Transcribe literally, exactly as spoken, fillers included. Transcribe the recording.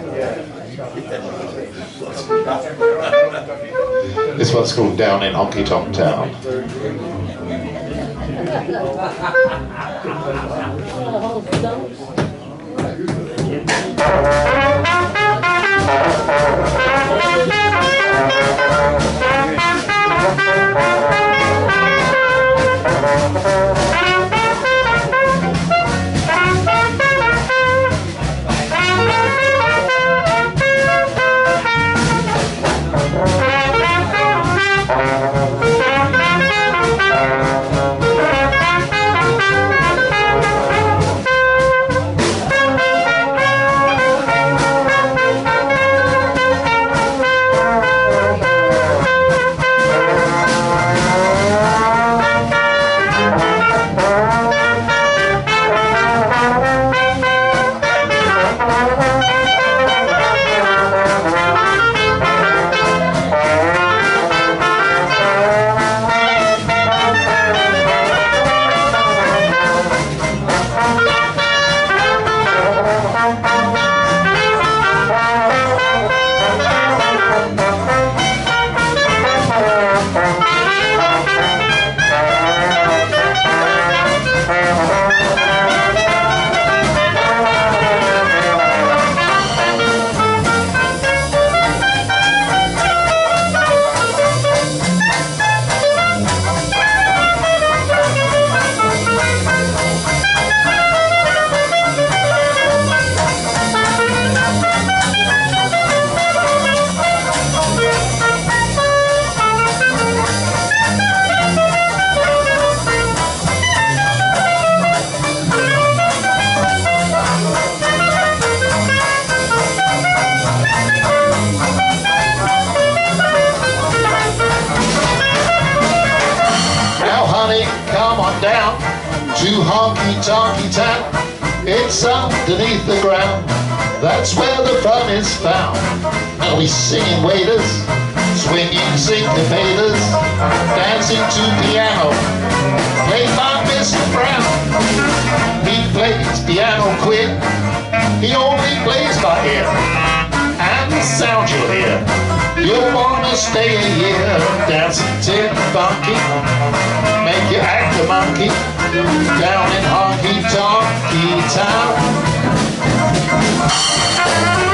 This one's called Down in Honky Tonk Town. Down to Honky Tonky Town. It's underneath the ground, that's where the fun is found. Now we singing waiters, swinging syncopators, dancing to piano, played by Mister Brown. He plays piano quick, he only plays by ear, and the sound you'll hear, you'll wanna stay a year. Dancing till funky, make you act a monkey, down in Honky Tonky Town.